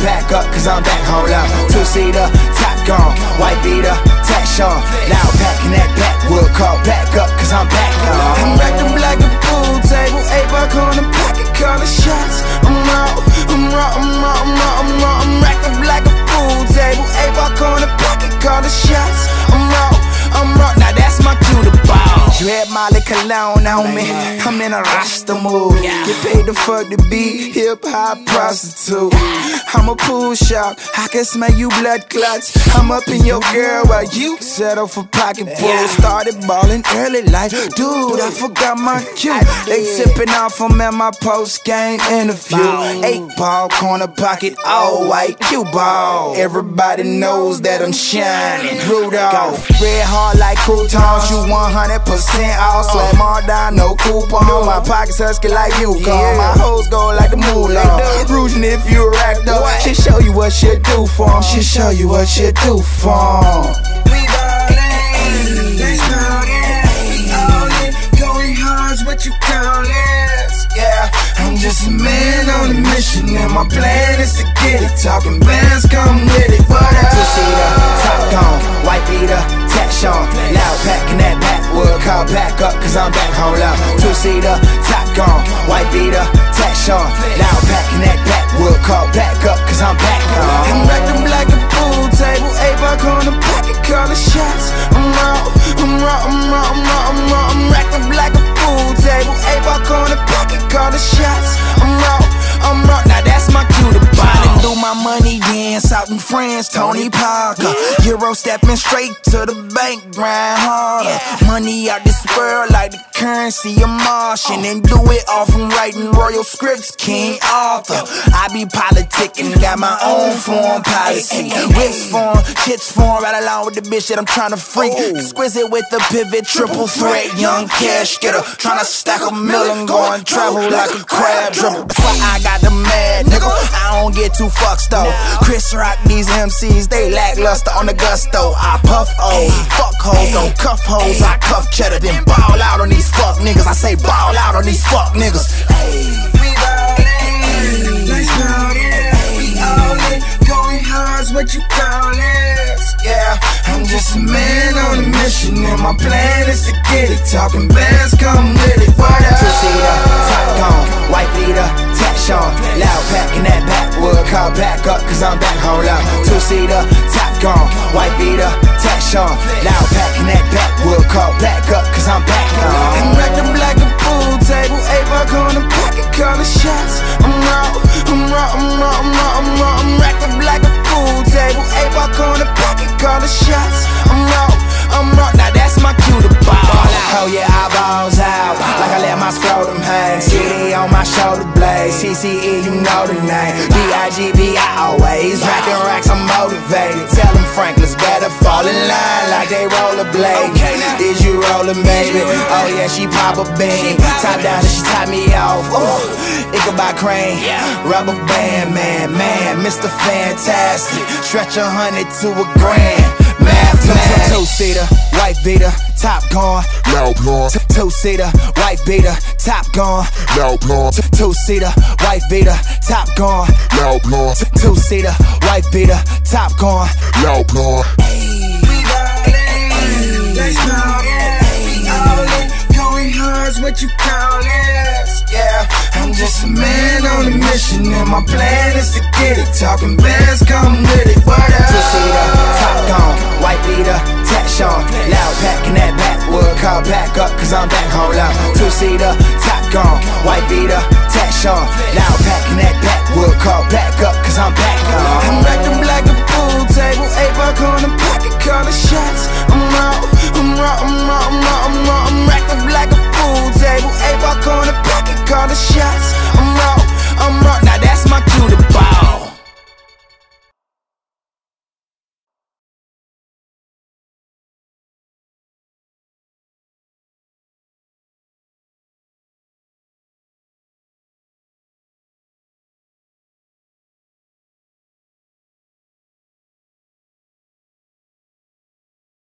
back up, cause I'm back, hold up. Two-seater, top gone, white beater, tax on. Loud packing that backwood, call back up, cause I'm back, I'm racked up like a pool table, 8-buck on the pocket, calling shots. I'm racked up like a pool table, 8-buck on the pocket, calling shots. I'm raw, now that's my cue to ball. You had Molly Cologne on me, I'm in a Rasta mood. Get paid to fuck the beat, hip-hop prostitute. I'm a pool shop, I can smell you blood clots. I'm up in your girl while you settle for pocket pools. Started balling early like, dude, I forgot my cue. They tipping off, I'm at my post-game interview. 8-ball, corner pocket, all white cue ball. Everybody knows that I'm shining. Rudolph, red hard like croutons, you 100% off. Slam all down, no coupon. My pockets husky like you call. My hoes go like the Mulan. Rouge if you racked up, she show you what she do for 'em. She show you what she do for 'em. We ballin', let's ballin', we all in, going hard's what you call it. Yeah, I'm just a man on a mission, and my plan is to get it. Talking bands, come with it. What up? Two-seater, top gone, white beater, tax on. Loud packing that backwood, call back up, cause I'm back, hold up. Two-seater, top gone, white beater, tax on. Loud packing that backwood, call back up, cause I'm back, I'm racked up like a pool table, 8-buck on the pocket, calling shots. I'm racked up like a pool table, 8-buck on the pocket, calling shots. I'm raw, now that's my cue to ball. I do my money dance out in France, Tony Parker. Euro stepping straight to the bank, grind harder. Money out this world like the currency of Martian. And do it all from writing royal scripts, King Arthur. I be politicking, got my own foreign policy. Whips form, shits form, right along with the bitch that I'm trying to freak. Exquisite with the pivot, triple threat, young cash getter. Trying to stack a million, going travel like a crab dribble. That's why I got the mad, nigga. I don't get too fucked though. Chris Rock, these MCs, they lackluster on the gusto. I puff O's, fuck hoes, don't cuff hoes. I cuff cheddar, then ball out on these fuck niggas. I say ball out on these fuck niggas. We ballin', let's ballin', we all in, going hard's what you call it. Yeah, I'm just a man on a mission, and my plan is to get it. Talking bands, come with it. What up? Two-seater, top gone, white beater, tax on. Loud packing that backwood, call back up, cause I'm back, hold up. Two-seater, top gone, white beater, tax on. Loud packing that backwood, call back up, cause I'm back, I'm racked up like a pool table, 8-buck on the pocket, calling shots. I'm racked up like a pool table, 8-buck on the pocket, calling shots. I'm raw, now that's my cue to ball. Oh yeah, eyeballs out, like I let my scrotum hang. CD on my shoulder blades, CCE, you know the name. B.I.G.B. I always racking racks, I'm motivated. Tell them Franklin's better fall in line like they rollerblade. Is you rolling, baby? Oh yeah, she pop a bean. Top down and she tie me off. Ichabod Crane, rubber band, man, Mr. Fantastic. Stretch 100 to a grand. Math man. Two-seater, white beater, top gone. Loud blonde. Two-seater, white beater, top gone. Loud blonde. Two-seater, white beater, top gone. Loud blonde. Two-seater, white beater, top gone. Loud blonde. We ballin', let's ballin', we all in, going hard's what you call it. Yeah, I'm just a man on a mission, and my plan is to get it. Talking bands, come with it. What up? Two-seater, top gone, white beater, tax on. Loud packing that backwood, call back up, cause I'm back, hold up. Two-seater, top gone, white beater, tax on. Loud packing that backwood, call